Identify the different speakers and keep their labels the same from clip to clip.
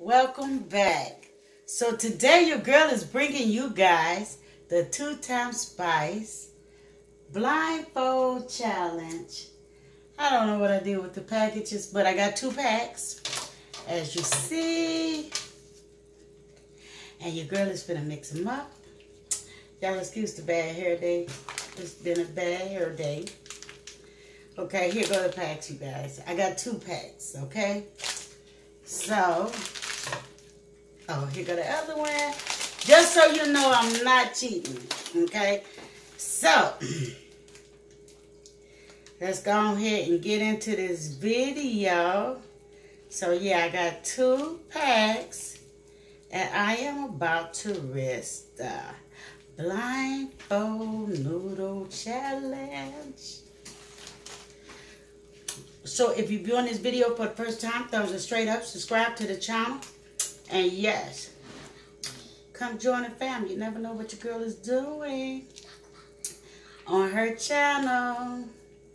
Speaker 1: Welcome back. So today your girl is bringing you guys the 2-time spice blindfold challenge. I don't know what I did with the packages, but I got 2 packs, as you see. And your girl is finna mix them up. Y'all excuse the bad hair day. It's been a bad hair day. Okay, here go the packs, you guys. I got 2 packs, okay? So, here go the other one. Just so you know I'm not cheating, okay? So, let's go ahead and get into this video. So, yeah, I got 2 packs. And I am about to risk the Blindfold Noodle Challenge. So if you're viewing this video for the first time, thumbs it straight up, subscribe to the channel. And yes, come join the family. You never know what your girl is doing on her channel.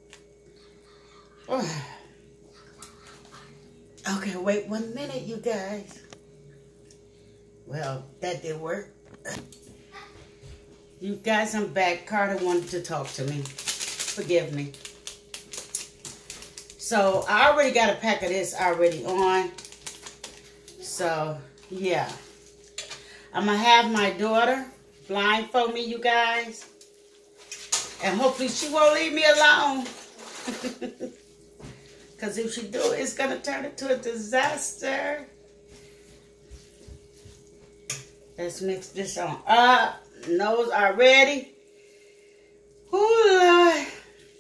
Speaker 1: Okay, wait 1 minute, you guys. Well, that did work. You guys, I'm back. Carter wanted to talk to me. Forgive me. So, I already got a pack of this already on. So, yeah. I'm going to have my daughter blindfold me, you guys. And hopefully she won't leave me alone. Because if she do, it's going to turn into a disaster. Let's mix this on up. Nose are ready. Oh, Lord.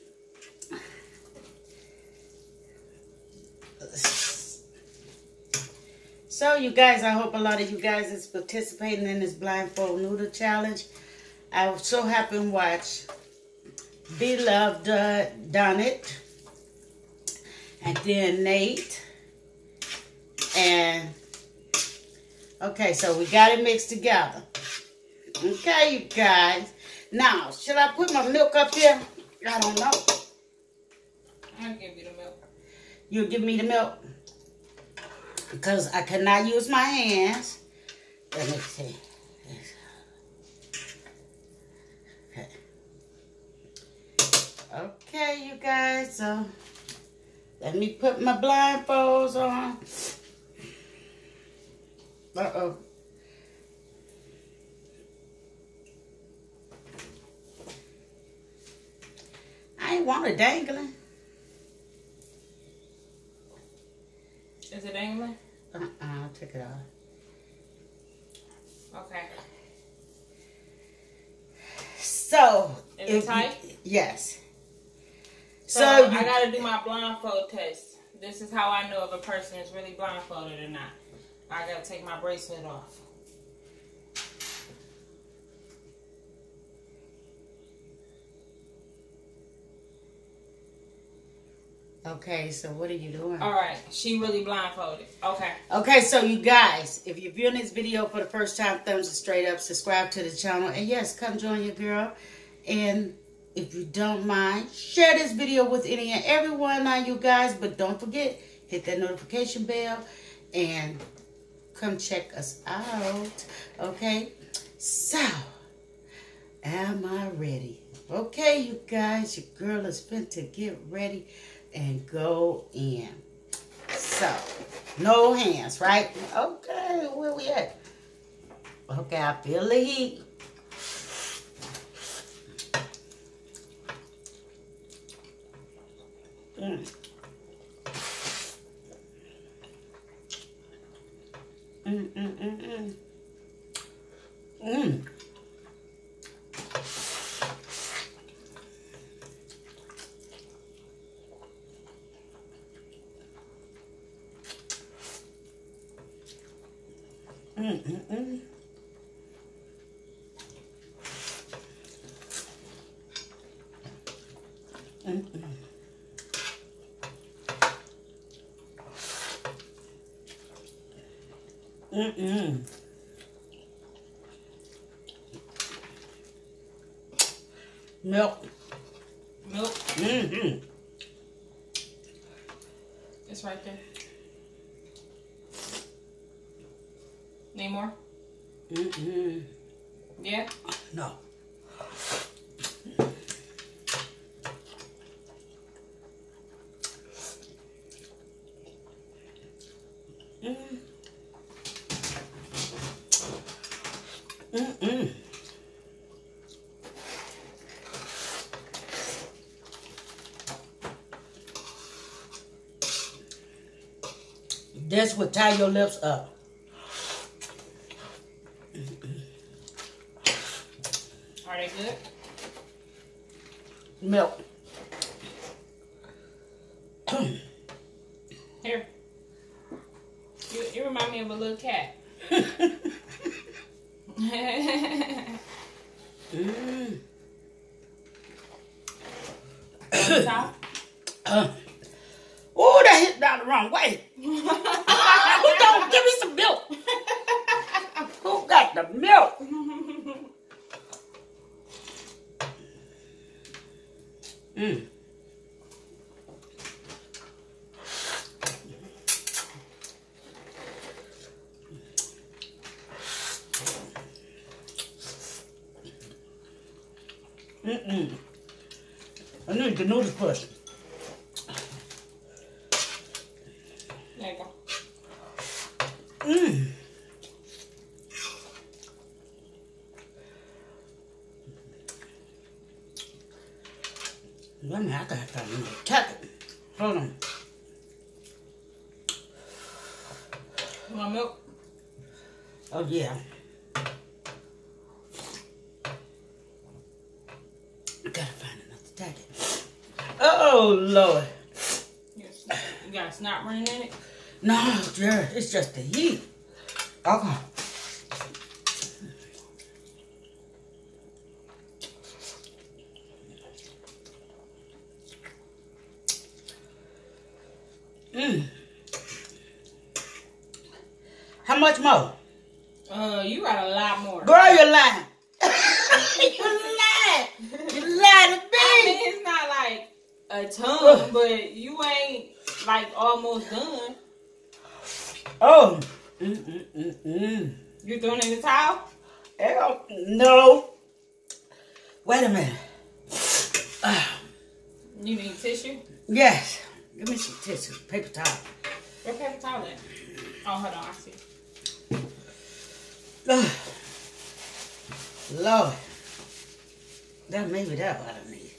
Speaker 1: So, you guys, I hope a lot of you guys is participating in this blindfold noodle challenge. I so happened to watch Beloved done it. And then Nate. And, okay, so we got it mixed together. Okay, you guys. Now, should I put my milk up here? I don't know.
Speaker 2: I'll give you the milk.
Speaker 1: You'll give me the milk? Because I cannot use my hands. Let me see. Okay. Okay, you guys. So, let me put my blindfolds on. Uh-oh. I ain't want it dangling.
Speaker 2: Is it dangling?
Speaker 1: I'll take it off.
Speaker 2: Okay.
Speaker 1: So,
Speaker 2: is it tight?
Speaker 1: Yes.
Speaker 2: So I gotta do my blindfold test. This is how I know if a person is really blindfolded or not. I gotta take my bracelet off.
Speaker 1: Okay, so what are you doing?
Speaker 2: All right, she really blindfolded. Okay.
Speaker 1: Okay, so you guys, if you're viewing this video for the first time, thumbs it straight up, subscribe to the channel, and yes, come join your girl. And if you don't mind, share this video with any and everyone now, you guys. But don't forget, hit that notification bell and come check us out. Okay, so am I ready? Okay, you guys, your girl is fit to get ready and go in. So, no hands, right? Okay, where we at? Okay, I feel the heat. Mm. Milk.
Speaker 2: Milk. It's right there. Need more?
Speaker 1: Mm-mm.
Speaker 2: Yeah?
Speaker 1: No. Mm-mm. This would tie your lips up.
Speaker 2: Are they good?
Speaker 1: Milk.
Speaker 2: Here. You remind me of a little cat.
Speaker 1: Mm. Oh, that hit down the wrong way. Who don't give me some milk? Who got the milk? Mm. Mm-mm. I need the noodles push.
Speaker 2: There you go.
Speaker 1: Mm. Wait a minute, I gotta find another tackle. Hold on.
Speaker 2: You want milk?
Speaker 1: Oh, yeah. I gotta find another tackle. Oh, Lord.
Speaker 2: You got a snot running in it?
Speaker 1: No, Jared, it's just the heat. Okay. How much more?
Speaker 2: You got a lot more.
Speaker 1: Girl, you're lying. You're lying. You're lying to me.
Speaker 2: I mean, it's not like a ton, but you ain't like almost done.
Speaker 1: Oh.
Speaker 2: You throwing it in the towel?
Speaker 1: Hell, no. Wait a minute.
Speaker 2: You need tissue?
Speaker 1: Yes. Give me some tissue. Paper towel.
Speaker 2: Where paper towel at? Oh, hold on. I see.
Speaker 1: Lord. That maybe that what I need.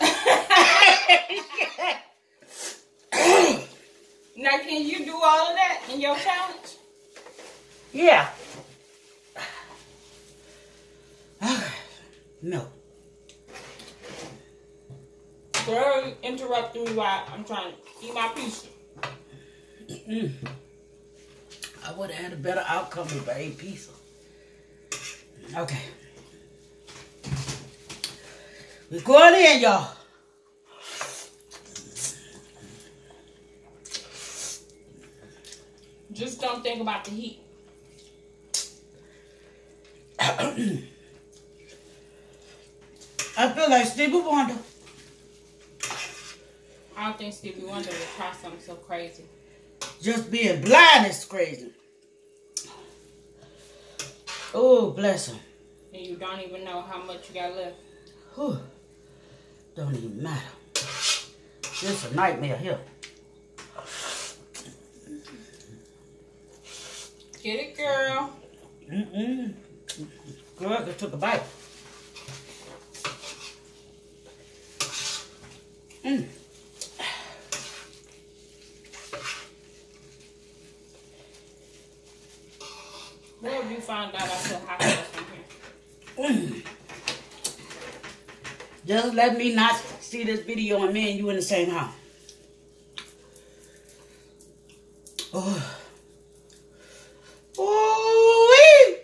Speaker 2: Now, can you do all of that in your challenge?
Speaker 1: Yeah. No.
Speaker 2: Girl, you interrupting me while I'm trying to eat my pizza.
Speaker 1: I would have had a better outcome if I ate pizza. Okay. We're going in, y'all.
Speaker 2: Just don't think about the heat.
Speaker 1: I feel like Stevie Wonder.
Speaker 2: I don't think Stevie Wonder would try something so crazy.
Speaker 1: Just being blind is crazy. Oh, bless him.
Speaker 2: And you don't even know how much you got left.
Speaker 1: Whew. Don't even matter. This is a nightmare here.
Speaker 2: Get it, girl.
Speaker 1: Girl, I just took a bite.
Speaker 2: Where have you found out I put hot sauce in here?
Speaker 1: Just let me not see this video and me and you in the same house. Oh. Ooh-wee.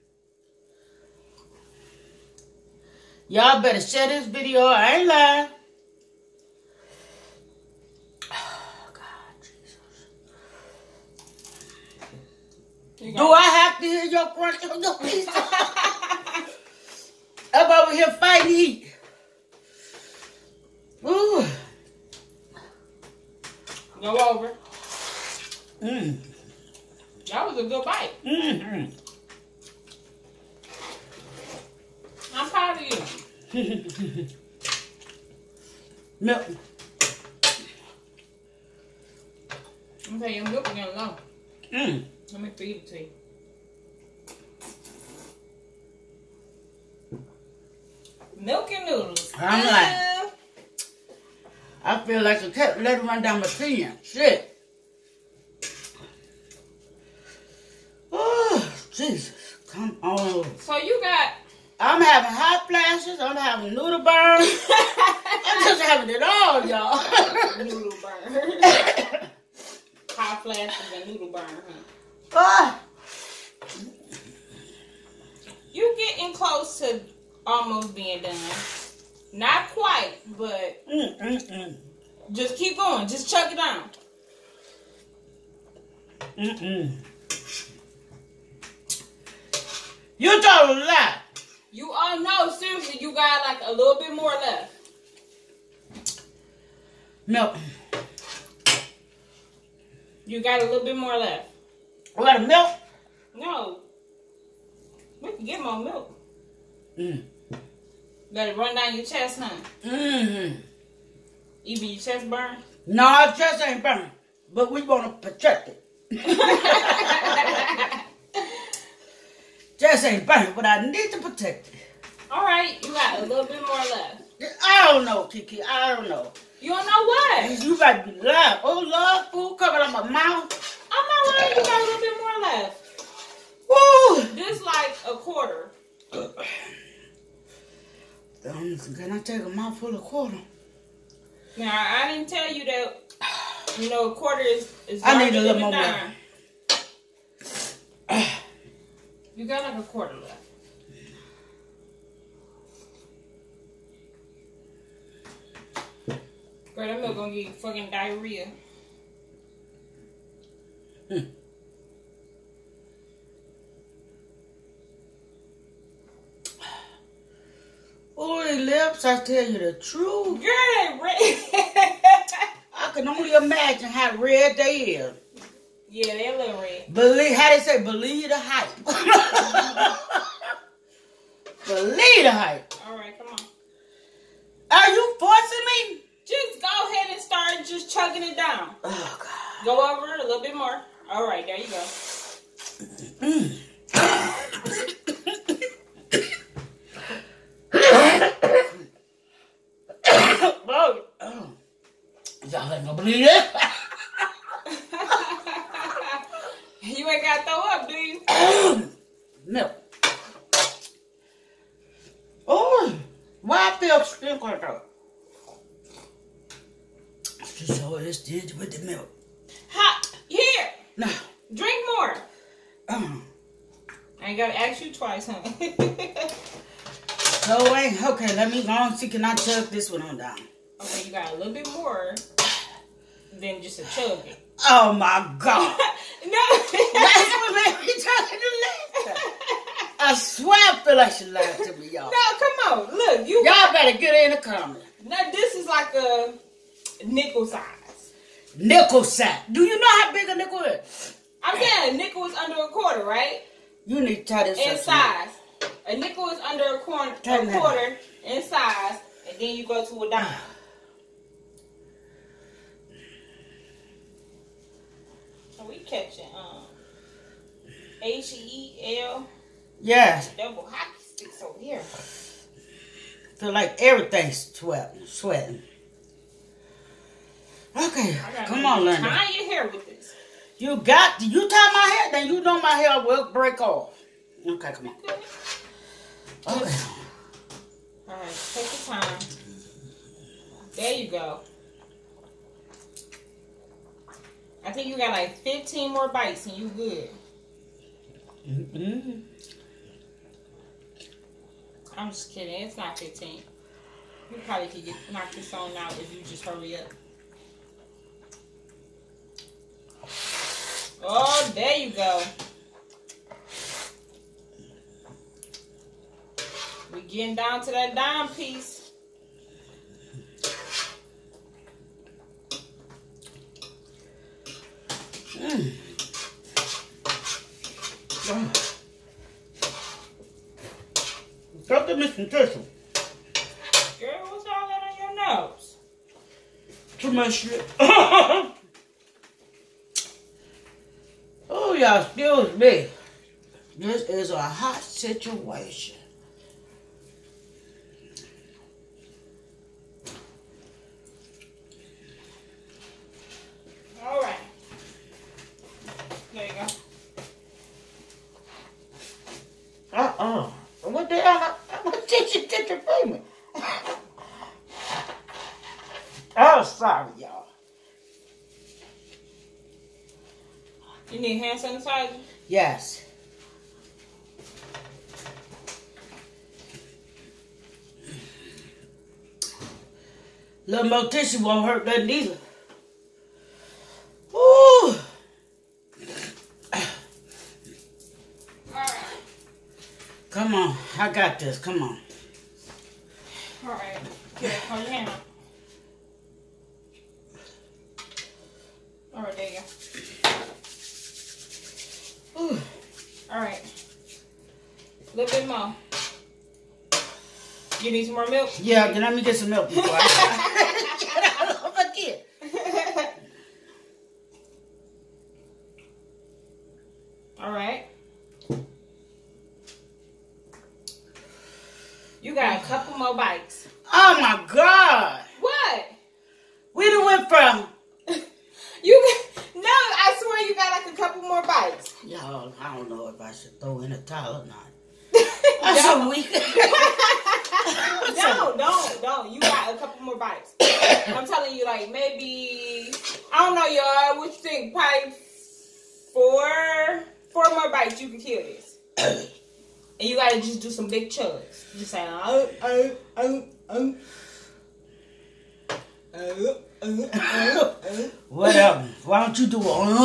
Speaker 1: Y'all better share this video. I ain't lying. Oh, God, Jesus. Do I have to hear your crunch on your pizza? I'm over here fighting heat. Ooh.
Speaker 2: Go over. That was a good bite. you.
Speaker 1: Milk.
Speaker 2: I'm telling you, your milk is getting low. Let me feed it to you. Milk and noodles.
Speaker 1: I'm like, I feel like a cat. Let it run down my chin. Shit. Oh, Jesus. Come on.
Speaker 2: So you got...
Speaker 1: I'm having hot flashes. I'm having noodle burns. I'm just having it all, y'all.
Speaker 2: Noodle burn. Hot flashes and noodle burn, huh? You getting close to almost being done. Not quite, but just keep going. Just chug it down.
Speaker 1: You told a lie.
Speaker 2: You all know, seriously, you got like a little bit more left.
Speaker 1: Milk.
Speaker 2: You got a little bit more left.
Speaker 1: What, milk?
Speaker 2: No. We can get more milk. Let it run down your chest, huh? Even your chest burn?
Speaker 1: No, chest ain't burning. But we want to protect it. Chest ain't burning, but I need to protect it.
Speaker 2: All right, you got a little bit more left.
Speaker 1: I don't know, Kiki. I don't know.
Speaker 2: You don't know what?
Speaker 1: You got to be lying. Oh, Lord, food coming out my mouth.
Speaker 2: I'm not lying. You got a little bit more left.
Speaker 1: Woo!
Speaker 2: This like a quarter.
Speaker 1: Can I take a mouthful of quarter?
Speaker 2: Now, I didn't tell you that, you know, a quarter is
Speaker 1: I need a
Speaker 2: larger
Speaker 1: little
Speaker 2: than
Speaker 1: more
Speaker 2: dime.
Speaker 1: milk.
Speaker 2: You got like a quarter left. Girl, that milk gonna give you fucking diarrhea.
Speaker 1: Oh, the lips, I tell you the truth.
Speaker 2: Girl, they red.
Speaker 1: I can only imagine how red they is.
Speaker 2: Yeah, they're a little red.
Speaker 1: Believe, how they say, believe the hype. Believe the hype.
Speaker 2: All right, come on.
Speaker 1: Are you forcing me?
Speaker 2: Just go ahead and start just chugging it down.
Speaker 1: Oh, God.
Speaker 2: Go over it a little bit more. All right, there you go.
Speaker 1: Y'all ain't gonna believe it.
Speaker 2: You ain't got to throw up, do you?
Speaker 1: Milk. Oh, why I feel stink like that? So it's did with the milk.
Speaker 2: Hot. Here.
Speaker 1: No.
Speaker 2: Drink more. I ain't got to ask you twice, huh?
Speaker 1: So wait, okay, let me go on see, can I chug this one on down?
Speaker 2: Okay, you got a little bit more than just a chug it.
Speaker 1: Oh my God.
Speaker 2: No.
Speaker 1: That's what made me try to laugh. I swear I feel like she lied to me, y'all.
Speaker 2: No, come on. Look, you.
Speaker 1: Y'all better get in the comments.
Speaker 2: Now, this is like a nickel size.
Speaker 1: Nickel size. Do you know how big a nickel is?
Speaker 2: I'm saying a nickel is under a quarter, right?
Speaker 1: You need to try this
Speaker 2: in
Speaker 1: up
Speaker 2: size. A nickel is under a quarter in size, and then you go to a dime. So we catching HEL.
Speaker 1: Yes.
Speaker 2: Double hockey sticks over here.
Speaker 1: Feel like everything's sweating. Okay, come on, Linda.
Speaker 2: Tie your hair with this.
Speaker 1: You tie my hair, then you know my hair will break off. Okay, come on. Okay.
Speaker 2: Alright, take your time. There you go. I think you got like 15 more bites and you good. I'm just kidding. It's not 15. You probably could knock this on out if you just hurry up. Oh, there you go. We getting down to that dime piece.
Speaker 1: Stop the missing tissue. much shit. Oh, y'all, excuse me. This is a hot situation.
Speaker 2: All right. There you go.
Speaker 1: What the hell? What did you do to me? Oh, sorry, y'all.
Speaker 2: You need hand sanitizer?
Speaker 1: Yes. Little more tissue won't hurt nothing either. Ooh.
Speaker 2: Alright.
Speaker 1: Come on. I got this. Come on.
Speaker 2: Alright. Here, hold your hand up. Alright, there you go.
Speaker 1: Ooh.
Speaker 2: Alright. A little bit more. You need some more milk?
Speaker 1: Yeah, let me get some milk before I forget.
Speaker 2: Alright. You got a couple more bites.
Speaker 1: Oh my God.
Speaker 2: What?
Speaker 1: We done went from.
Speaker 2: No, I swear you got like a couple more bites.
Speaker 1: Y'all, I don't know if I should throw in a towel or not.
Speaker 2: That's
Speaker 1: so weak.
Speaker 2: Don't. You got a couple more bites. I'm telling you, like, maybe, I don't know, y'all. What you think? Probably four more bites, you can kill this. And you gotta just do some big chugs. Just say,
Speaker 1: Whatever. Why don't you do it?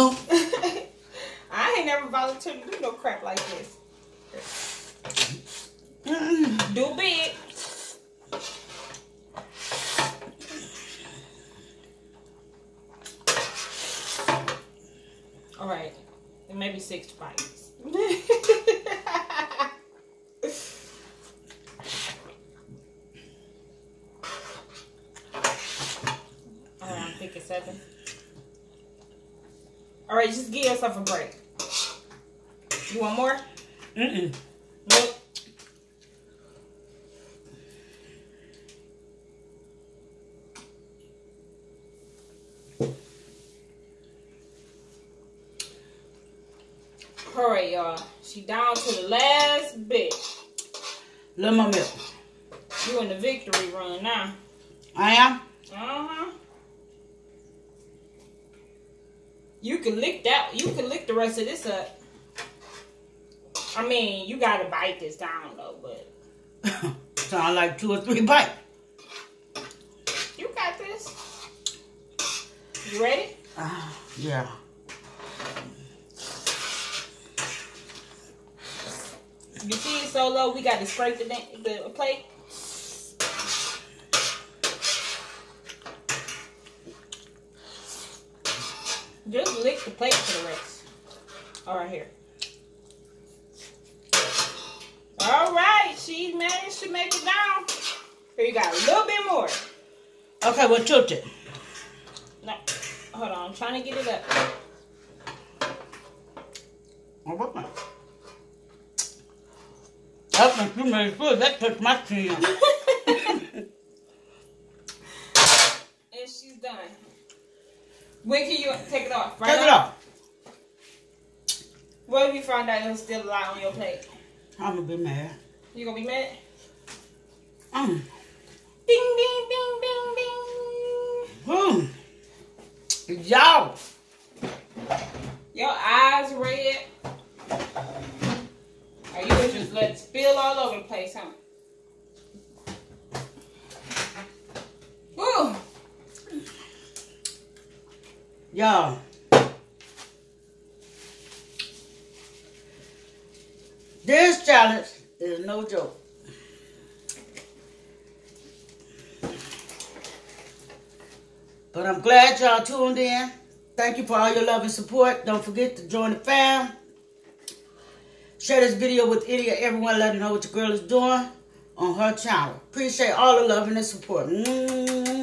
Speaker 2: I ain't never volunteered to do no crap like this. Do big. All right, and maybe 6 bites. All right, I'm thinking 7. All right, just give yourself a break. You want more?
Speaker 1: Mm-mm.
Speaker 2: Nope. All right, y'all. She down to the last bit.
Speaker 1: Little more milk.
Speaker 2: You in the victory run now.
Speaker 1: I am?
Speaker 2: Uh-huh. You can lick that. You can lick the rest of this up. I mean, you gotta bite this down though, but
Speaker 1: Sound like 2 or 3 bites.
Speaker 2: you got this. You ready?
Speaker 1: Yeah.
Speaker 2: You see it so low, we got to scrape the plate. Just lick the plate for the rest. All right, here. All right, she managed to make it down. Here, you got a little bit more.
Speaker 1: Okay, well, tilt it.
Speaker 2: No, hold on, I'm trying to get it up.
Speaker 1: Oh, what my? That's when you made food. That touched my chin.
Speaker 2: And she's done. When can you take it off? Right
Speaker 1: Take it
Speaker 2: now?
Speaker 1: off.
Speaker 2: What if you find out there's still a lot on your plate?
Speaker 1: I'm going to be mad.
Speaker 2: You gonna be mad?
Speaker 1: Mm.
Speaker 2: Ding, ding, ding, ding, ding.
Speaker 1: Y'all.
Speaker 2: Your eyes red. Or you would just let it spill all over the place, huh? Woo!
Speaker 1: Y'all. This challenge is no joke. But I'm glad y'all tuned in. Thank you for all your love and support. Don't forget to join the fam. Share this video with any or everyone. Let them know what your girl is doing on her channel. Appreciate all the love and the support.